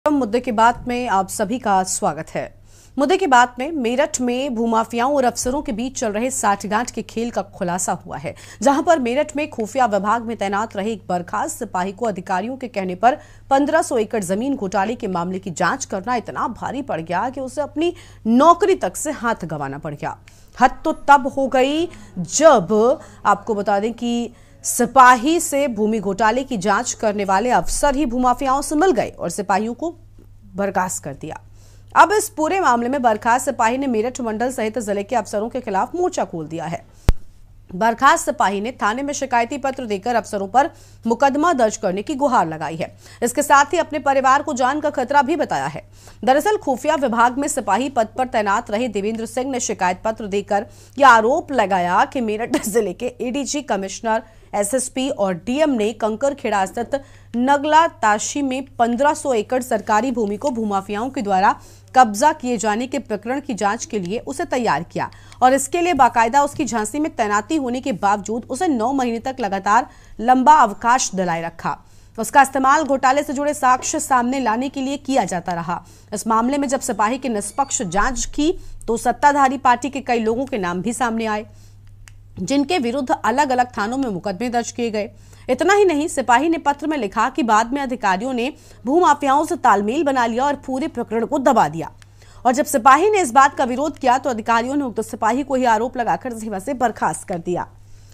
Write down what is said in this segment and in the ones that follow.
मुद्दे की बात में आप सभी का स्वागत है। मुद्दे की बात में मेरठ में भूमाफियाओं और अफसरों के बीच चल रहे साठगांठ के खेल का खुलासा हुआ है, जहां पर मेरठ में खुफिया विभाग में तैनात रहे एक बर्खास्त सिपाही को अधिकारियों के कहने पर 1500 एकड़ जमीन घोटाले के मामले की जांच करना इतना भारी पड़ गया कि उसे अपनी नौकरी तक से हाथ गंवाना पड़ गया। हद तो तब हो गई जब आपको बता दें कि सिपाही से भूमि घोटाले की जांच करने वाले अफसर ही भूमाफियाओं से मिल गए और सिपाहियों को बर्खास्त कर दिया। अब इस पूरे मामले में बर्खास्त सिपाही ने मेरठ मंडल सहित जिले के अफसरों के खिलाफ मोर्चा खोल दिया है। बर्खास्त सिपाही ने थाने में शिकायती पत्र देकर अफसरों पर मुकदमा दर्ज करने की गुहार लगाई है। इसके साथ ही अपने परिवार को जान का खतरा भी बताया है। दरअसल खुफिया विभाग में सिपाही पद पर तैनात रहे देवेंद्र सिंह ने शिकायत पत्र देकर यह आरोप लगाया कि मेरठ जिले के एडीजी, कमिश्नर, एसएसपी और डीएम ने कंकरखेड़ा स्थित नगला ताशी में 1500 एकड़ सरकारी भूमि को भूमाफियाओं के द्वारा कब्जा किए जाने के प्रकरण की जांच के लिए उसे तैयार किया और इसके लिए बाकायदा उसकी झांसी में तैनाती होने के बावजूद उसे 9 महीने तक लगातार लंबा अवकाश दिलाए रखा। उसका इस्तेमाल घोटाले से जुड़े साक्ष्य सामने लाने के लिए किया जाता रहा। इस मामले में जब सिपाही की निष्पक्ष जांच की तो सत्ताधारी पार्टी के कई लोगों के नाम भी सामने आए, जिनके विरुद्ध अलग अलग थानों में मुकदमे दर्ज किए गए। इतना ही नहीं, सिपाही ने पत्र में लिखा कि बाद में अधिकारियों ने भूमाफियाओं से तालमेल बना लिया और पूरे प्रकरण को दबा दिया। और जब सिपाही ने इस बात का विरोध किया तो अधिकारियों ने उक्त सिपाही को ही आरोप लगाकर सेवा से बर्खास्त कर दिया।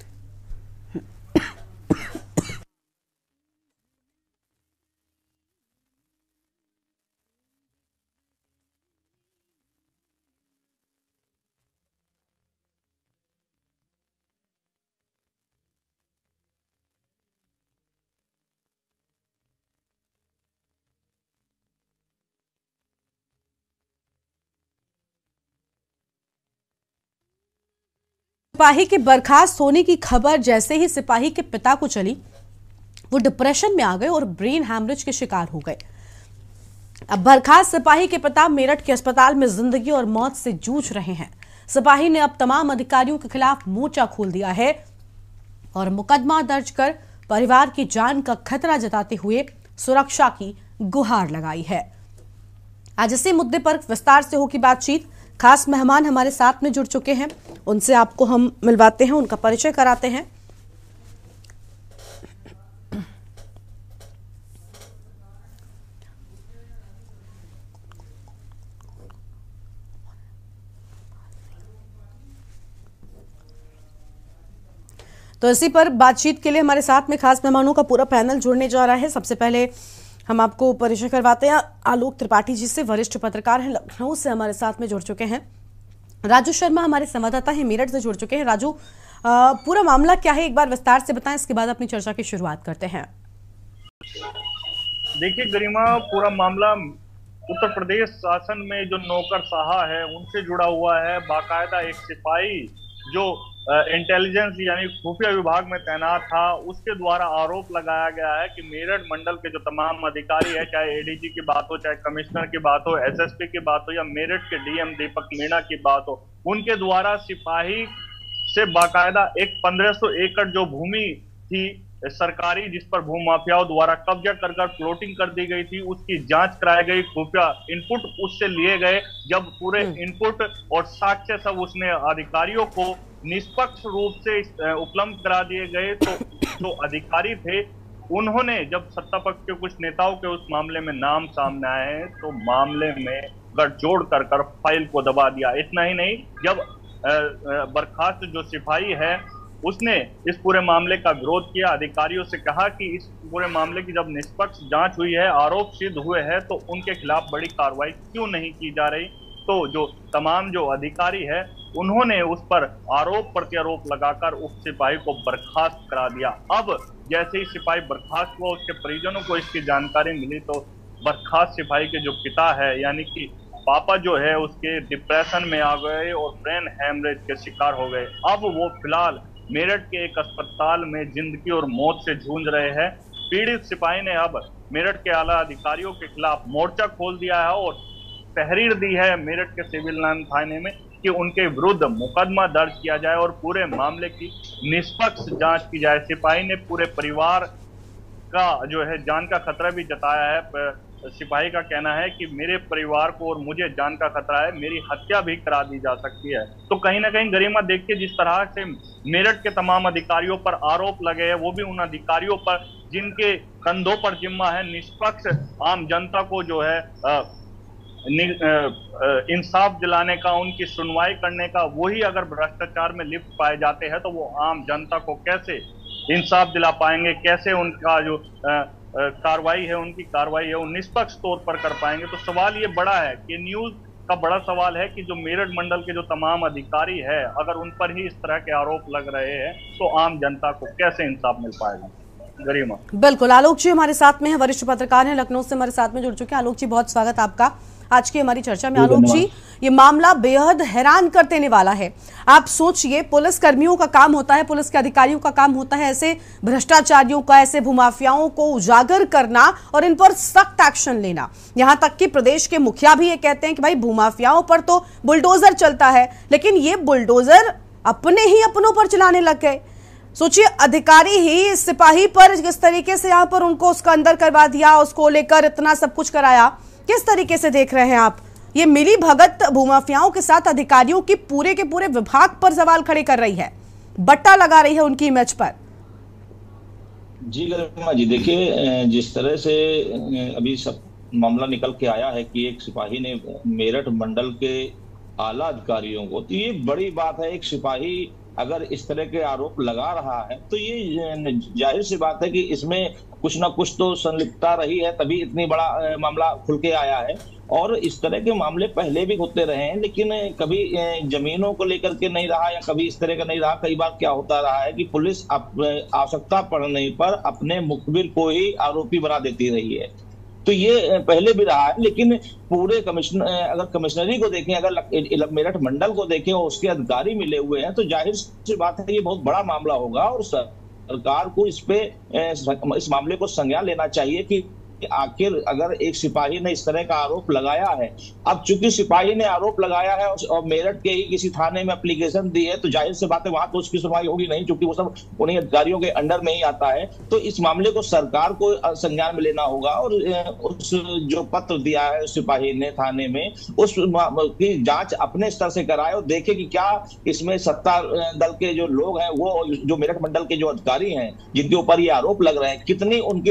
सिपाही के बर्खास्त होने की खबर जैसे ही सिपाही के पिता को चली, वो डिप्रेशन में आ गए और ब्रेन हैमरेज के शिकार हो गए। अब बर्खास्त सिपाही के पिता मेरठ के अस्पताल में जिंदगी और मौत से जूझ रहे हैं। सिपाही ने अब तमाम अधिकारियों के खिलाफ मोर्चा खोल दिया है और मुकदमा दर्ज कर परिवार की जान का खतरा जताते हुए सुरक्षा की गुहार लगाई है। आज इसी मुद्दे पर विस्तार से होगी बातचीत। खास मेहमान हमारे साथ में जुड़ चुके हैं, उनसे आपको हम मिलवाते हैं, उनका परिचय कराते हैं। तो इसी पर बातचीत के लिए हमारे साथ में खास मेहमानों का पूरा पैनल जुड़ने जा रहा है। सबसे पहले हम आपको परिचय करवाते हैं आलोक त्रिपाठी जी से, वरिष्ठ पत्रकार हैं, लखनऊ से हमारे साथ में जुड़ चुके हैं। राजू शर्मा हमारे संवाददाता हैं, मेरठ से जुड़ चुके हैं। राजू, पूरा मामला क्या है, एक बार विस्तार से बताएं, इसके बाद अपनी चर्चा की शुरुआत करते हैं। देखिए गरिमा, पूरा मामला उत्तर प्रदेश शासन में जो नौकरशाह है उनसे जुड़ा हुआ है। बाकायदा एक सिपाही जो इंटेलिजेंस यानी खुफिया विभाग में तैनात था, उसके द्वारा आरोप लगाया गया है कि मेरठ मंडल के जो तमाम अधिकारी है, चाहे एडीजी की बात हो, चाहे कमिश्नर की बात हो, एसएसपी की बात हो या मेरठ के डीएम दीपक मीणा की बात हो, उनके द्वारा सिपाही से बाकायदा एक 1500 एकड़ जो भूमि थी सरकारी, जिस पर भूमाफियाओं द्वारा कब्जा कर प्लॉटिंग कर दी गई थी, उसकी जांच कराई गई। खुफिया इनपुट उससे लिए गए। जब पूरे इनपुट और साक्ष्य सब उसने अधिकारियों को निष्पक्ष रूप से उपलब्ध करा दिए गए तो अधिकारी थे, उन्होंने जब सत्ता पक्ष के कुछ नेताओं के उस मामले में नाम सामने आए तो मामले में गठजोड़ कर फाइल को दबा दिया। इतना ही नहीं, जब बर्खास्त जो सिपाही है उसने इस पूरे मामले का विरोध किया, अधिकारियों से कहा कि इस पूरे मामले की जब निष्पक्ष जांच हुई है, आरोप सिद्ध हुए हैं, तो उनके खिलाफ बड़ी कार्रवाई क्यों नहीं की जा रही। तो जो तमाम जो अधिकारी है उन्होंने उस पर आरोप प्रत्यारोप लगाकर उस सिपाही को बर्खास्त करा दिया। अब जैसे ही सिपाही बर्खास्त हुआ, उसके परिजनों को इसकी जानकारी मिली तो बर्खास्त सिपाही के जो पिता है यानी कि पापा जो है उसके डिप्रेशन में आ गए और ब्रेन हैमरेज के शिकार हो गए। अब वो फिलहाल मेरठ के एक अस्पताल में जिंदगी और मौत से जूझ रहे हैं। पीड़ित सिपाही ने अब मेरठ के आला अधिकारियों के खिलाफ मोर्चा खोल दिया है और तहरीर दी है मेरठ के सिविल लाइन थाने में कि उनके विरुद्ध मुकदमा दर्ज किया जाए और पूरे मामले की निष्पक्ष जांच की जाए। सिपाही ने पूरे परिवार का जो है जान का खतरा भी जताया है। सिपाही का कहना है कि मेरे परिवार को और मुझे जान का खतरा है, मेरी हत्या भी करा दी जा सकती है। तो कहीं ना कहीं गरिमा देखिए, जिस तरह से मेरठ के तमाम अधिकारियों पर आरोप लगे हैं, वो भी उन अधिकारियों पर जिनके कंधों पर जिम्मा है निष्पक्ष आम जनता को जो है इंसाफ दिलाने का, उनकी सुनवाई करने का। वही अगर भ्रष्टाचार में लिप्त पाए जाते हैं तो वो आम जनता को कैसे इंसाफ दिला पाएंगे, कैसे उनका जो कार्रवाई है, उनकी कार्रवाई है वो निष्पक्ष तौर पर कर पाएंगे। तो सवाल ये बड़ा है कि न्यूज का बड़ा सवाल है कि जो मेरठ मंडल के जो तमाम अधिकारी है, अगर उन पर ही इस तरह के आरोप लग रहे हैं तो आम जनता को कैसे इंसाफ मिल पाएगा। गरिमा। बिल्कुल, आलोक जी हमारे साथ में है, वरिष्ठ पत्रकार हैं, लखनऊ से हमारे साथ में जुड़ चुके हैं। आलोक जी, बहुत स्वागत आपका आज की हमारी चर्चा में। आलोक जी, ये मामला बेहद हैरान कर देने वाला है। आप सोचिए, पुलिस कर्मियों का काम होता है, पुलिस के अधिकारियों का काम होता है ऐसे भ्रष्टाचारियों का, ऐसे भूमाफियाओं को उजागर करना और इन पर सख्त एक्शन लेना। यहां तक कि प्रदेश के मुखिया भी ये कहते हैं कि भाई भूमाफियाओं पर तो बुलडोजर चलता है, लेकिन ये बुलडोजर अपने ही अपनों पर चलाने लग गए। सोचिए, अधिकारी ही सिपाही पर किस तरीके से यहाँ पर उनको उसका अंदर करवा दिया, उसको लेकर इतना सब कुछ कराया। किस तरीके से देख रहे हैं आप ये मिली भगत भूमाफियाओं के साथ अधिकारियों की पूरे के पूरे विभाग पर सवाल खड़े कर रही है, बट्टा लगा रही है उनकी इमेज पर? जी गरिमा जी, देखिए जिस तरह से अभी सब मामला निकल के आया है कि एक सिपाही ने मेरठ मंडल के आला अधिकारियों को, तो ये बड़ी बात है। एक सिपाही अगर इस तरह के आरोप लगा रहा है तो ये जाहिर सी बात है कि इसमें कुछ ना कुछ तो संलिप्तता रही है, तभी इतनी बड़ा मामला खुल के आया है। और इस तरह के मामले पहले भी होते रहे हैं, लेकिन कभी जमीनों को लेकर के नहीं रहा या कभी इस तरह का नहीं रहा। कई बार क्या होता रहा है कि पुलिस आवश्यकता पड़ने पर अपने मुखबिर को ही आरोपी बना देती रही है। तो ये पहले भी रहा है, लेकिन पूरे अगर कमिश्नरी को देखें, अगर मेरठ मंडल को देखें और उसके अधिकारी मिले हुए हैं, तो जाहिर सी बात है ये बहुत बड़ा मामला होगा और सरकार को इस मामले को संज्ञान लेना चाहिए कि आखिर अगर एक सिपाही ने इस तरह का आरोप लगाया है, अब चूंकि सिपाही ने आरोप लगाया है और मेरठ के ही किसी थाने में एप्लीकेशन दी है, तो जाहिर सी बात है वहां तो उसकी सुनवाई होगी नहीं, क्योंकि वो सब उन्हीं अधिकारियों के अंडर में ही आता है। तो इस मामले को सरकार को संज्ञान में लेना होगा और उस जो पत्र दिया है उस सिपाही ने थाने में, उस की जांच अपने स्तर से कराए और देखे कि क्या इसमें सत्ता दल के जो लोग हैं, वो जो मेरठ मंडल के जो अधिकारी हैं जिनके ऊपर ये आरोप लग रहे हैं, कितनी उनकी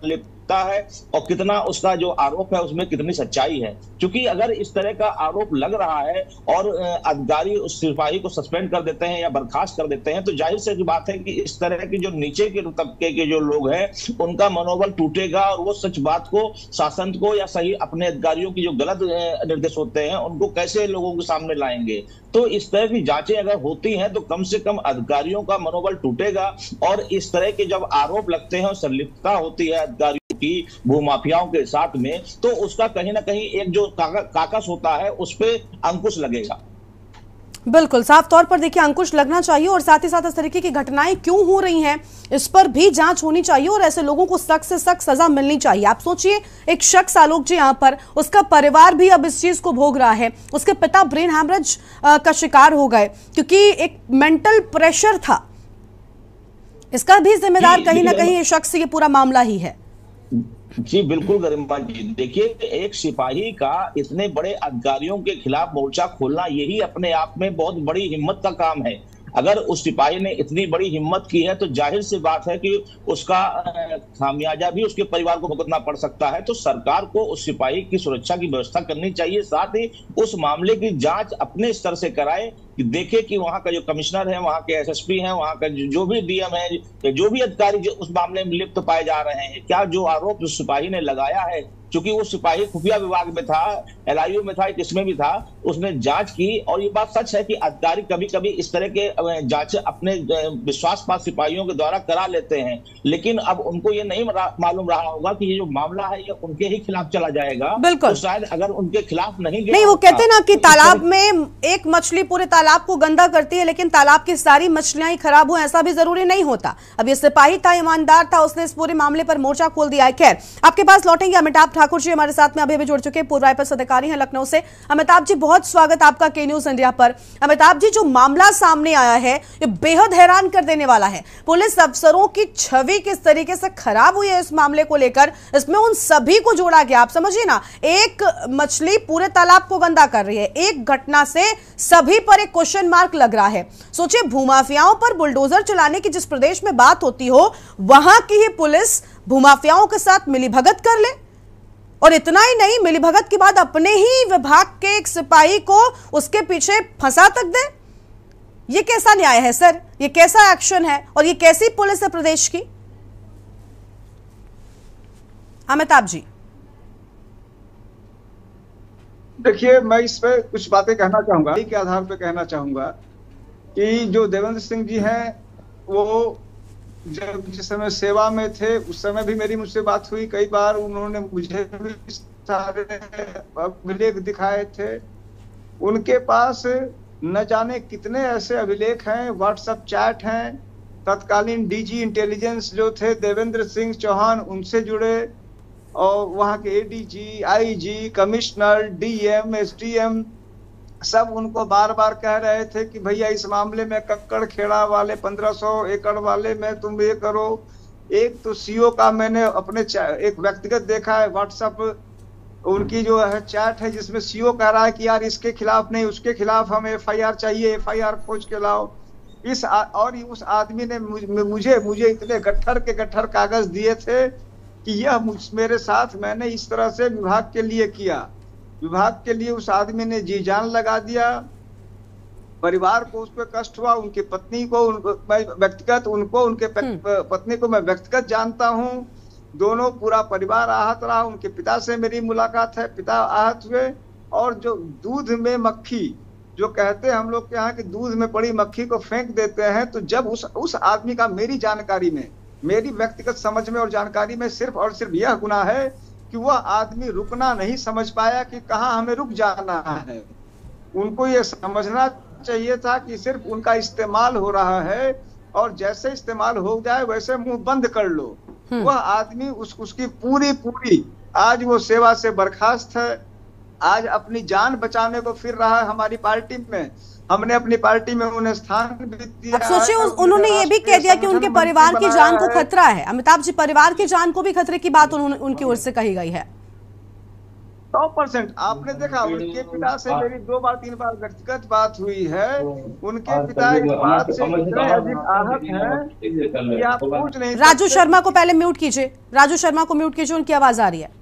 है और कितना उसका जो आरोप है उसमें कितनी सच्चाई है। क्योंकि अगर इस तरह का आरोप लग रहा है और अधिकारी उस सिपाही को सस्पेंड कर देते हैं या बर्खास्त कर देते हैं, तो जाहिर सी बात है कि इस तरह के जो नीचे के तबके के जो लोग हैं उनका मनोबल टूटेगा और वो सच बात को, शासन को या सही अपने अधिकारियों की जो गलत निर्देश होते हैं उनको कैसे लोगों के सामने लाएंगे। तो इस तरह की जांचें अगर होती हैं तो कम से कम अधिकारियों का मनोबल टूटेगा और इस तरह के जब आरोप लगते हैं और संलिप्तता होती है अधिकारियों की भूमाफियाओं के साथ में, तो उसका कहीं ना कहीं एक जो काकस होता है उस पे अंकुश लगेगा। बिल्कुल, साफ तौर पर देखिए अंकुश लगना चाहिए और साथ ही साथ इस तरीके की घटनाएं क्यों हो रही हैं इस पर भी जांच होनी चाहिए और ऐसे लोगों को सख्त से सख्त सजा मिलनी चाहिए। आप सोचिए, एक शख्स आलोक जी यहाँ पर, उसका परिवार भी अब इस चीज को भोग रहा है। उसके पिता ब्रेन हैमरेज का शिकार हो गए क्योंकि एक मेंटल प्रेशर था। इसका भी जिम्मेदार कहीं ना कहीं ये शख्स, ये पूरा मामला ही है। जी बिल्कुल गरिमा जी, देखिए एक सिपाही का इतने बड़े अधिकारियों के खिलाफ मोर्चा खोलना यही अपने आप में बहुत बड़ी हिम्मत का काम है। अगर उस सिपाही ने इतनी बड़ी हिम्मत की है तो जाहिर सी बात है कि उसका खामियाजा भी उसके परिवार को भुगतना पड़ सकता है। तो सरकार को उस सिपाही की सुरक्षा की व्यवस्था करनी चाहिए, साथ ही उस मामले की जांच अपने स्तर से कराए कि देखे कि वहां का जो कमिश्नर है, वहां के एसएसपी हैं, वहां का जो भी डीएम है, जो भी अधिकारी जो उस मामले में लिप्त पाए जा रहे हैं, क्या जो आरोप उस सिपाही ने लगाया है, क्योंकि वो सिपाही खुफिया विभाग में था, एलआईयू में था, किसमें भी था, उसने जांच की। और ये बात सच है कि अधिकारी कभी कभी इस तरह के जांच अपने विश्वासपात सिपाहियों के द्वारा करा लेते हैं, लेकिन अब उनको ये नहीं मालूम रहा होगा कि ये जो मामला है ये उनके ही खिलाफ चला जाएगा। बिल्कुल, तो शायद अगर उनके खिलाफ नहीं वो कहते ना कि तालाब में एक मछली पूरे तालाब को गंदा करती है, लेकिन तालाब की सारी मछलियां ही खराब हो ऐसा भी जरूरी नहीं होता। अब ये सिपाही था, ईमानदार था, उसने इस पूरे मामले पर मोर्चा खोल दिया है। खैर, आपके पास लौटेंगे अमिताभ ठाकुर जी हमारे साथ में अभी जुड़ चुके हैं, पूर्व आईपीएस अधिकारी हैं लखनऊ से। अमिताभ जी बहुत स्वागत आपका के न्यूज इंडिया पर। अमिताभ जी, जो मामला सामने आया है ये बेहद हैरान कर देने वाला है। पुलिस अफसरों की छवि किस तरीके से खराब हुई है इस मामले को लेकर, इसमें उन सभी को जोड़ा गया। आप समझिए ना, एक मछली पूरे तालाब को गंदा कर रही है, एक घटना से सभी पर एक क्वेश्चन मार्क लग रहा है। सोचिए, भूमाफियाओं पर बुलडोजर चलाने की जिस प्रदेश में बात होती हो, वहां की ही पुलिस भूमाफियाओं के साथ मिलीभगत कर ले, और इतना ही नहीं, मिलीभगत के बाद अपने ही विभाग के एक सिपाही को उसके पीछे फंसा तक दे। ये कैसा न्याय है सर? ये कैसा एक्शन है और ये कैसी पुलिस है प्रदेश की? अमिताभ जी देखिए, मैं इस पे कुछ बातें कहना चाहूंगा, के आधार पे कहना चाहूंगा कि जो देवेंद्र सिंह जी हैं, वो जब जिस समय सेवा में थे उस समय भी मेरी मुझसे बात हुई कई बार। उन्होंने मुझे भी सारे अभिलेख दिखाए थे। उनके पास न जाने कितने ऐसे अभिलेख हैं, व्हाट्सएप चैट हैं। तत्कालीन डीजी इंटेलिजेंस जो थे देवेंद्र सिंह चौहान, उनसे जुड़े, और वहाँ के ADG, IG, commissioner, DM, SDM सब उनको बार बार कह रहे थे कि भैया इस मामले में कक्कड़ खेड़ा वाले 1500 एकड़ वाले में तुम ये करो। एक तो सीओ का मैंने अपने एक व्यक्तिगत देखा है, व्हाट्सएप उनकी जो है चैट है, जिसमें सीओ कह रहा है कि यार इसके खिलाफ नहीं, उसके खिलाफ हमें एफआईआर चाहिए, एफआईआर खोज के लाओ। और उस आदमी ने मुझे इतने गट्ठर के गट्ठर कागज दिए थे कि यह मेरे साथ मैंने इस तरह से विभाग के लिए किया। विभाग के लिए उस आदमी ने जी जान लगा दिया। परिवार को उस पर कष्ट हुआ, उनकी पत्नी को मैं व्यक्तिगत उनके पत्नी को मैं व्यक्तिगत जानता हूँ। दोनों पूरा परिवार आहत रहा। उनके पिता से मेरी मुलाकात है, पिता आहत हुए। और जो दूध में मक्खी, जो कहते हैं हम लोग के यहाँ कि दूध में पड़ी मक्खी को फेंक देते हैं, तो जब उस आदमी का मेरी जानकारी में, मेरी व्यक्तिगत समझ में और जानकारी में सिर्फ और सिर्फ यह गुनाह है कि वह आदमी रुकना नहीं समझ पाया कि कहाँ हमें रुक जाना है। उनको ये समझना चाहिए था कि सिर्फ उनका इस्तेमाल हो रहा है और जैसे इस्तेमाल हो जाए वैसे मुंह बंद कर लो। वह आदमी उसकी पूरी आज वो सेवा से बर्खास्त है। आज अपनी जान बचाने को फिर रहा है हमारी पार्टी में। हमने अपनी पार्टी में उन्हें स्थान भी दिया। अब सोचिए, उन्होंने ये भी कह दिया कि उनके परिवार की जान को खतरा है। अमिताभ जी, परिवार की जान को भी खतरे की बात उनकी ओर से कही गई है। 100%। आपने देखा, उनके पिता से मेरी 2 बार 3 बार व्यक्तिगत बात हुई है। उनके पिता इस बात से इतने अधिक आहत हैं कि आप पूछ नहीं। राजू शर्मा को पहले म्यूट कीजिए, राजू शर्मा को म्यूट कीजिए, उनकी आवाज आ रही है।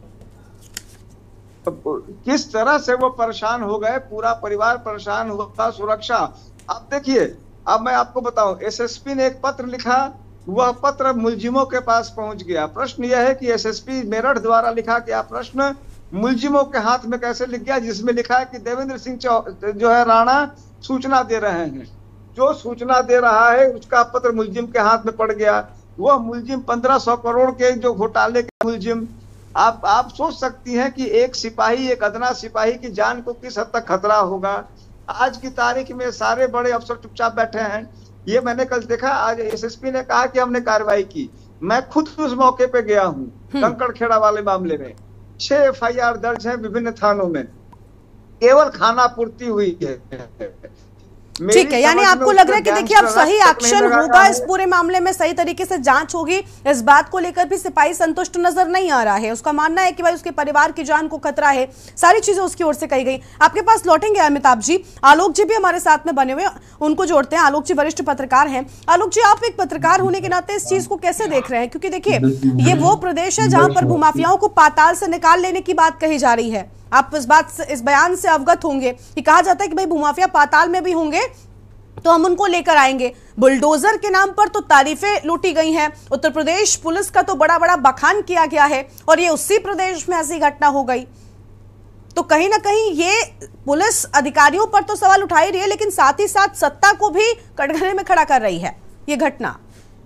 किस तरह से वो परेशान हो गए, पूरा परिवार परेशान हुआ। सुरक्षा, अब देखिए, अब मैं आपको बताऊं, एसएसपी ने एक पत्र लिखा, वह पत्र मुलजिमों के पास पहुंच गया। प्रश्न यह है कि एसएसपी मेरठ द्वारा लिखा गया प्रश्न मुलजिमों के हाथ में कैसे लिख गया, जिसमें लिखा है कि देवेंद्र सिंह जो है राणा सूचना दे रहे हैं। जो सूचना दे रहा है उसका पत्र मुलजिम के हाथ में पड़ गया। वह मुलजिम 1500 करोड़ के जो घोटाले के मुलजिम, आप सोच सकती हैं कि एक सिपाही, एक अदना सिपाही की जान को किस हद तक खतरा होगा। आज की तारीख में सारे बड़े अफसर चुपचाप बैठे हैं। ये मैंने कल देखा, आज एसएसपी ने कहा कि हमने कार्रवाई की। मैं खुद उस मौके पे गया हूँ। कंकड़ खेड़ा वाले मामले में 6 एफआईआर दर्ज है विभिन्न थानों में, केवल खाना पूर्ति हुई है। ठीक है, यानी आपको लग रहा है कि देखिए अब सही एक्शन होगा इस पूरे मामले में, सही तरीके से जांच होगी। इस बात को लेकर भी सिपाही संतुष्ट नजर नहीं आ रहा है। उसका मानना है कि भाई उसके परिवार की जान को खतरा है। सारी चीजें उसकी ओर से कही गई। आपके पास लौटेंगे अमिताभ जी। आलोक जी भी हमारे साथ में बने हुए, उनको जोड़ते हैं। आलोक जी वरिष्ठ पत्रकार हैं। आलोक जी, आप एक पत्रकार होने के नाते इस चीज को कैसे देख रहे हैं? क्योंकि देखिए, ये वो प्रदेश है जहां पर भूमाफियाओं को पाताल से निकाल लेने की बात कही जा रही है। आप इस बयान से अवगत होंगे कि कहा जाता है कि भाई भूमाफिया पाताल में भी होंगे तो हम उनको लेकर आएंगे। बुलडोजर के नाम पर तो तारीफें लूटी गई हैं। उत्तर प्रदेश पुलिस का तो बड़ा बड़ा बखान किया गया है और ये उसी प्रदेश में ऐसी घटना हो गई। तो कहीं ना कहीं ये पुलिस अधिकारियों पर तो सवाल उठा ही रही है, लेकिन साथ ही साथ सत्ता को भी कटघरे में खड़ा कर रही है ये घटना।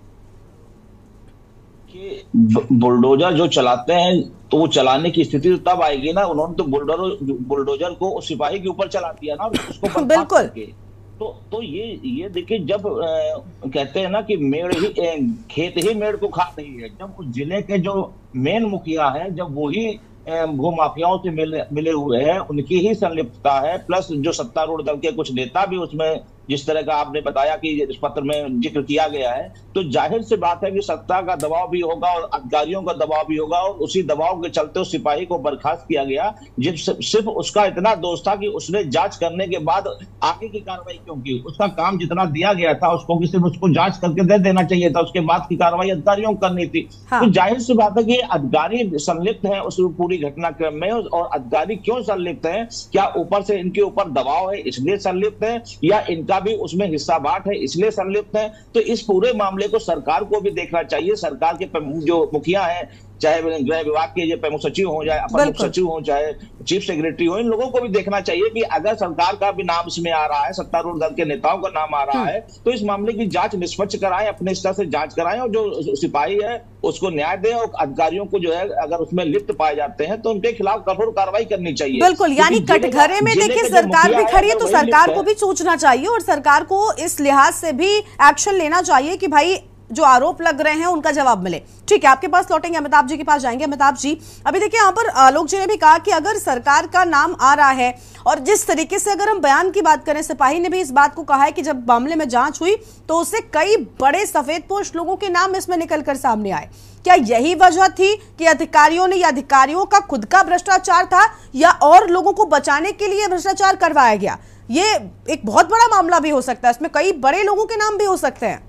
कि बुलडोजर जो चलाते हैं तो वो चलाने की स्थिति तो तब आएगी ना। उन्होंने तो बुलडोजर को सिपाही के ऊपर चला दिया ना, उसको बिल्कुल। तो ये देखिए, जब कहते हैं ना कि मेड़ ही खेत ही मेड़ को खा रही है, जब उस जिले के जो मेन मुखिया है, जब वो ही भूमाफियाओं से मिले हुए हैं, उनकी ही संलिप्तता है, प्लस जो सत्तारूढ़ दल के कुछ नेता भी उसमें, जिस तरह का आपने बताया कि इस पत्र में जिक्र किया गया है, तो जाहिर सी बात है कि सत्ता का दबाव भी होगा और अधिकारियों का दबाव भी होगा, और उसी दबाव के चलते उस सिपाही को बर्खास्त किया गया। जब सिर्फ उसका इतना दोष था कि उसने जांच करने के बाद आगे की कार्रवाई क्यों की, उसका काम जितना दिया गया था उसको कि सिर्फ उसको जांच करके दे देना चाहिए था, उसके बाद की कार्रवाई अधिकारियों को करनी थी। हाँ। तो जाहिर सी बात है कि अधिकारी संलिप्त है उस पूरी घटनाक्रम में, और अधिकारी क्यों संलिप्त है, क्या ऊपर से इनके ऊपर दबाव है इसलिए संलिप्त है, या इनका भी उसमें हिस्सा बांट है इसलिए संलिप्त है? तो इस पूरे मामले को सरकार को भी देखना चाहिए। सरकार के जो मुखिया है, चाहे गृह विभाग के जो प्रमुख सचिव हो, चाहे अपर मुख्य सचिव हो, चाहे चीफ सेक्रेटरी हो, इन लोगों को भी देखना चाहिए कि अगर सरकार का भी नाम इसमें आ रहा है, सत्तारूढ़ दल के नेताओं का नाम आ रहा है, तो इस मामले की जांच निष्पक्ष कराएं, अपने स्तर से जांच कराएं, और जो सिपाही है उसको न्याय दें, और अधिकारियों को जो है अगर उसमें लिप्त पाए जाते हैं तो उनके खिलाफ कठोर कार्रवाई करनी चाहिए। बिल्कुल, यानी कटघरे में देखिए सरकार भी खड़ी है, तो सरकार को भी सोचना चाहिए और सरकार को इस लिहाज से भी एक्शन लेना चाहिए कि भाई जो आरोप लग रहे हैं उनका जवाब मिले। ठीक है, आपके पास लौटेंगे, अमिताभ जी के पास जाएंगे। अमिताभ जी, अभी देखिए यहाँ पर आलोक जी ने भी कहा कि अगर सरकार का नाम आ रहा है, और जिस तरीके से अगर हम बयान की बात करें, सिपाही ने भी इस बात को कहा है कि जब मामले में जांच हुई तो उससे कई बड़े सफेदपोश लोगों के नाम इसमें निकलकर सामने आए। क्या यही वजह थी कि अधिकारियों ने, या अधिकारियों का खुद का भ्रष्टाचार था, या और लोगों को बचाने के लिए भ्रष्टाचार करवाया गया? ये एक बहुत बड़ा मामला भी हो सकता है, इसमें कई बड़े लोगों के नाम भी हो सकते हैं।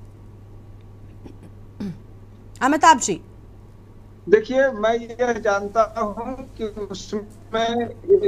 अमिताभ जी, देखिए, मैं यह जानता हूं कि उसमें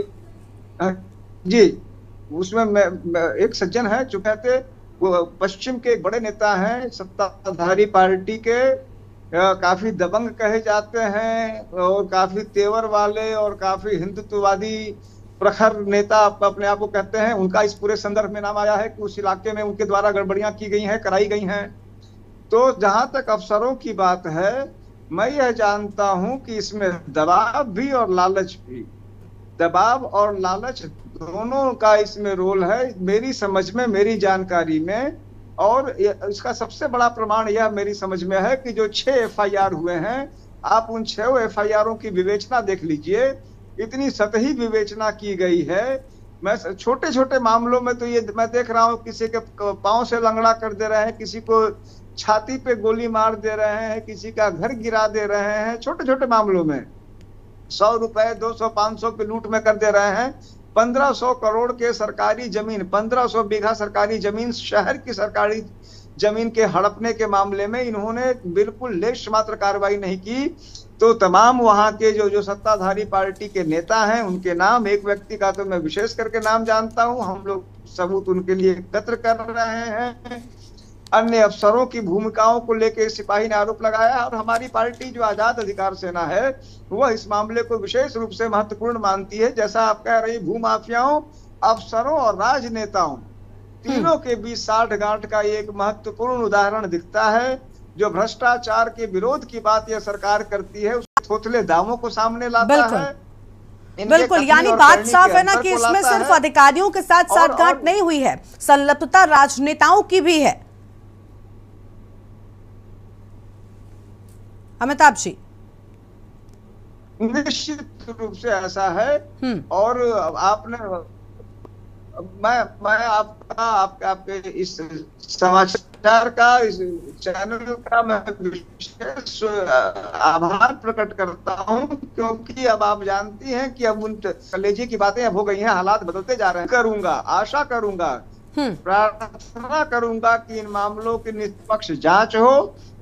एक सज्जन है जो कहते वो पश्चिम के एक बड़े नेता हैं, सत्ताधारी पार्टी के, काफी दबंग कहे जाते हैं और काफी तेवर वाले और काफी हिंदुत्ववादी प्रखर नेता अपने आप को कहते हैं। उनका इस पूरे संदर्भ में नाम आया है कि उस इलाके में उनके द्वारा गड़बड़ियां की गई हैं, कराई गई हैं। तो जहां तक अफसरों की बात है, मैं यह जानता हूं कि इसमें दबाव भी और लालच भी, दबाव और लालच दोनों का इसमें रोल है, मेरी समझ में, मेरी जानकारी में। और इसका सबसे बड़ा प्रमाण यह मेरी समझ में है कि जो 6 FIR हुए हैं, आप उन 6 FIRों की विवेचना देख लीजिए, इतनी सतही विवेचना की गई है। मैं छोटे छोटे मामलों में तो ये मैं देख रहा हूं, किसी के पांव से लंगड़ा कर दे रहे हैं, किसी को छाती पे गोली मार दे रहे हैं, किसी का घर गिरा दे रहे हैं, छोटे छोटे मामलों में 100 रुपए 200 500 की लूट में कर दे रहे हैं। 1500 करोड़ के सरकारी जमीन, 1500 बीघा सरकारी जमीन, शहर की सरकारी जमीन के हड़पने के मामले में इन्होंने बिल्कुल लेश मात्र कार्रवाई नहीं की। तो तमाम वहां के जो सत्ताधारी पार्टी के नेता हैं, उनके नाम, एक व्यक्ति का तो मैं विशेष करके नाम जानता हूं, हम लोग सबूत उनके लिए एकत्र कर रहे हैं। अन्य अफसरों की भूमिकाओं को लेकर सिपाही ने आरोप लगाया, और हमारी पार्टी जो आजाद अधिकार सेना है वह इस मामले को विशेष रूप से महत्वपूर्ण मानती है। जैसा आप कह रही, भूमाफियाओं, अफसरों और राजनेताओं तीनों के बीच साठगांठ का एक महत्वपूर्ण उदाहरण दिखता है। जो भ्रष्टाचार के विरोध की बात यह सरकार करती है, उस थोथले दावों को सामने लाता है। बिल्कुल, यानी बात साफ है ना कि इसमें सिर्फ अधिकारियों के साथ साठगांठ नहीं हुई है, संलिप्तता राजनेताओं की भी है। अमिताभ जी, निश्चित रूप से ऐसा है। और आपने, मैं आपके इस समाचार का, इस चैनल का मैं विशेष आभार प्रकट करता हूं, क्योंकि अब आप जानती हैं कि अब उन कलेजी की बातें अब हो गई हैं, हालात बदलते जा रहे हैं। करूंगा, आशा करूंगा, प्रार्थना करूंगा कि इन मामलों की निष्पक्ष जांच हो।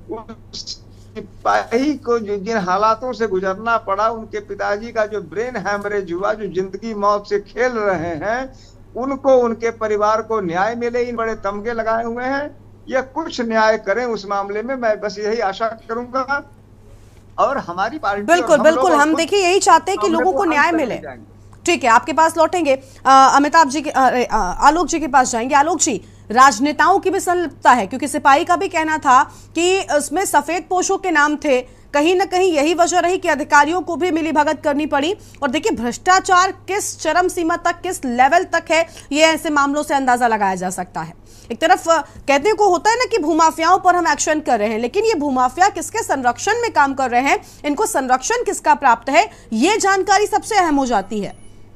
सिपाही को जिन हालातों से गुजरना पड़ा, उनके पिताजी का जो ब्रेन हैमरेज हुआ, जो जिंदगी मौत से खेल रहे हैं, उनको, उनके परिवार को न्याय मिले। इन बड़े तमगे लगाए हुए हैं, यह कुछ न्याय करें उस मामले में, मैं बस यही आशा करूंगा। और हमारी पार्टी, बिल्कुल हम देखिए यही चाहते हैं कि लोगों को न्याय मिले। ठीक है, आपके पास लौटेंगे, अमिताभ जी के, आलोक जी के पास जाएंगे। आलोक जी, राजनेताओं की भी संलिप्तता है, क्योंकि सिपाही का भी कहना था कि उसमें सफेद पोशों के नाम थे, कहीं ना कहीं यही वजह रही कि अधिकारियों को भी मिलीभगत करनी पड़ी। और देखिए, भ्रष्टाचार किस चरम सीमा तक, किस लेवल तक है, ये ऐसे मामलों से अंदाजा लगाया जा सकता है। एक तरफ कहने को होता है ना कि भूमाफियाओं पर हम एक्शन कर रहे हैं, लेकिन ये भूमाफिया किसके संरक्षण में काम कर रहे हैं, इनको संरक्षण किसका प्राप्त है, ये जानकारी सबसे अहम हो जाती है।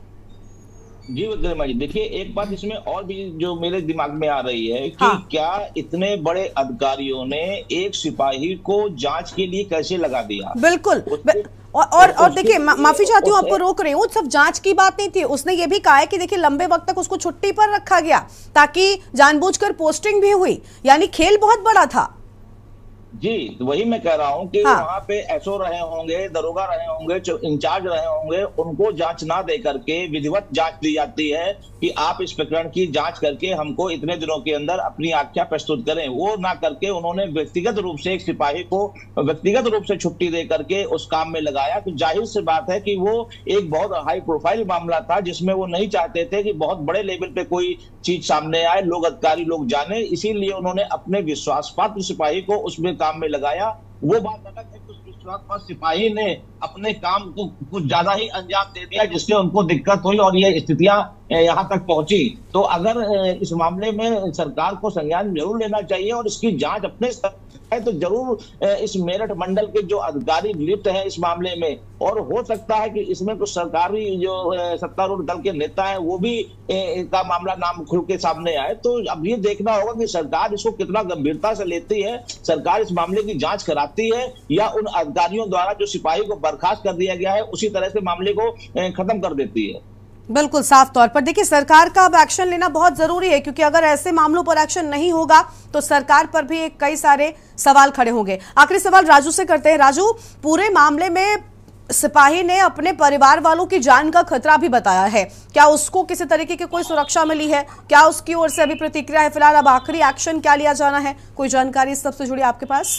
जी गरिमा जी, देखिए एक बात इसमें और भी जो मेरे दिमाग में आ रही है कि हाँ। क्या इतने बड़े अधिकारियों ने एक सिपाही को जांच के लिए कैसे लगा दिया? बिल्कुल। और देखिए, माफी चाहती हूँ, आपको रोक रही हूँ, सिर्फ जांच की बात नहीं थी, उसने ये भी कहा है कि देखिए लंबे वक्त तक उसको छुट्टी पर रखा गया ताकि जानबूझकर पोस्टिंग भी हुई, यानी खेल बहुत बड़ा था। जी, तो वही मैं कह रहा हूँ कि हाँ। वहां पे एसओ रहे होंगे, दरोगा रहे होंगे, इंचार्ज रहे होंगे, उनको जांच ना दे करके विधिवत जांच दी जाती है कि आप इस प्रकरण की जांच करके हमको इतने दिनों के अंदर अपनी आख्या प्रस्तुत करें। वो ना करके उन्होंने व्यक्तिगत रूप से एक सिपाही को व्यक्तिगत रूप से छुट्टी दे करके उस काम में लगाया। तो जाहिर सी बात है कि वो एक बहुत हाई प्रोफाइल मामला था, जिसमें वो नहीं चाहते थे कि बहुत बड़े लेवल पे कोई चीज सामने आए, लोग अधिकारी लोग जाने, इसीलिए उन्होंने अपने विश्वास पात्र सिपाही को उसमें काम में लगाया। वो बात अलग है कि उस विश्वास पात्र सिपाही ने अपने काम को कुछ ज्यादा ही अंजाम दे दिया, जिससे उनको दिक्कत हुई और ये स्थितियां यहाँ तक पहुंची। तो अगर इस मामले में सरकार को संज्ञान जरूर लेना चाहिए और इसकी जांच अपने है तो जरूर इस मेरठ मंडल के जो अधिकारी लिप्त हैं इस मामले में, और हो सकता है कि इसमें कुछ सरकारी जो सत्तारूढ़ दल के नेता हैं वो भी का मामला नाम खुल के सामने आए। तो अब ये देखना होगा कि सरकार इसको कितना गंभीरता से लेती है, सरकार इस मामले की जांच कराती है या उन अधिकारियों द्वारा जो सिपाही को बर्खास्त कर दिया गया है उसी तरह से मामले को खत्म कर देती है। बिल्कुल साफ तौर पर देखिए, सरकार का अब एक्शन लेना बहुत जरूरी है, क्योंकि अगर ऐसे मामलों पर एक्शन नहीं होगा तो सरकार पर भी कई सारे सवाल खड़े होंगे। आखिरी सवाल राजू से करते हैं। राजू, पूरे मामले में सिपाही ने अपने परिवार वालों की जान का खतरा भी बताया है, क्या उसको किसी तरीके की कोई सुरक्षा मिली है? क्या उसकी ओर से अभी प्रतिक्रिया है? फिलहाल अब आखिरी एक्शन क्या लिया जाना है? कोई जानकारी इस सबसे जुड़ी आपके पास?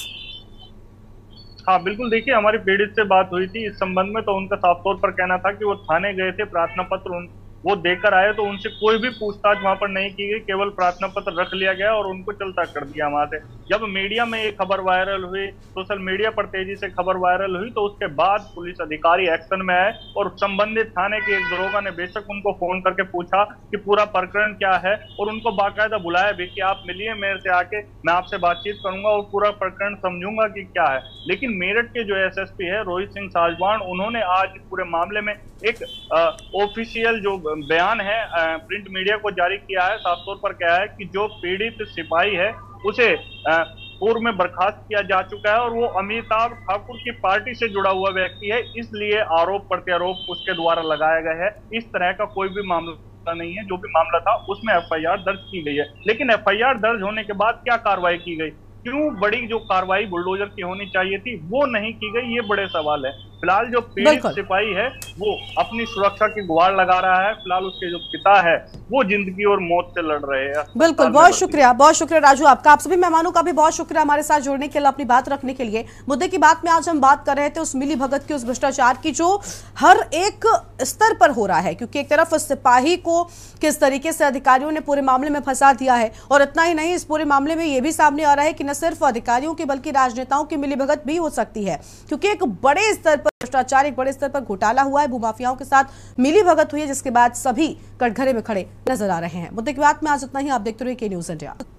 हाँ बिल्कुल, देखिए हमारी पीड़ित से बात हुई थी इस संबंध में, तो उनका साफ तौर पर कहना था कि वो थाने गए थे, प्रार्थना पत्र वो देकर आए, तो उनसे कोई भी पूछताछ वहां पर नहीं की गई, केवल प्रार्थना पत्र रख लिया गया और उनको चलता कर दिया वहां से। जब मीडिया में ये खबर वायरल हुई, सोशल मीडिया पर तेजी से खबर वायरल हुई, तो उसके बाद पुलिस अधिकारी एक्शन में आए और संबंधित थाने के एक दरोगा ने बेशक उनको फोन करके पूछा कि पूरा प्रकरण क्या है, और उनको बाकायदा बुलाया भी कि आप मिलिए मेरे से आके, मैं आपसे बातचीत करूंगा और पूरा प्रकरण समझूंगा कि क्या है। लेकिन मेरठ के जो एसएसपी है रोहित सिंह साजवान, उन्होंने आज पूरे मामले में एक ऑफिशियल जो बयान है प्रिंट मीडिया को जारी किया है। साफ तौर पर क्या है कि जो पीड़ित सिपाही है उसे पूर्व में बर्खास्त किया जा चुका है और वो अमिताभ ठाकुर की पार्टी से जुड़ा हुआ व्यक्ति है, इसलिए आरोप प्रत्यारोप उसके द्वारा लगाया गया है। इस तरह का कोई भी मामला नहीं है, जो भी मामला था उसमें एफआईआर दर्ज की गई है। लेकिन एफआईआर दर्ज होने के बाद क्या कार्रवाई की गई, क्यों बड़ी जो कार्रवाई बुलडोजर की होनी चाहिए थी वो नहीं की गई, ये बड़े सवाल है। फिलहाल जो पीड़ित सिपाही है वो अपनी सुरक्षा की गुहार लगा रहा है, फिलहाल उसके जो पिता है वो जिंदगी और मौत से लड़ रहे हैं। बिल्कुल, बहुत शुक्रिया राजू आपका। आप सभी मेहमानों का भी बहुत शुक्रिया हमारे साथ जुड़ने के लिए, अपनी बात रखने के लिए। मुद्दे की बात में आज हम बात कर रहे थे उस मिली भगत की, उस भ्रष्टाचार की जो हर एक स्तर पर हो रहा है, क्योंकि एक तरफ सिपाही को किस तरीके से अधिकारियों ने पूरे मामले में फंसा दिया है, और इतना ही नहीं, इस पूरे मामले में यह भी सामने आ रहा है कि न सिर्फ अधिकारियों की बल्कि राजनेताओं की मिलीभगत भी हो सकती है, क्योंकि एक बड़े स्तर पर भ्रष्टाचार, एक बड़े स्तर पर घोटाला हुआ है, भूमाफियाओं के साथ मिलीभगत हुई है, जिसके बाद सभी कटघरे में खड़े नजर आ रहे हैं। मुद्दे की बात में आज इतना ही। आप देखते रहिए के न्यूज़ इंडिया।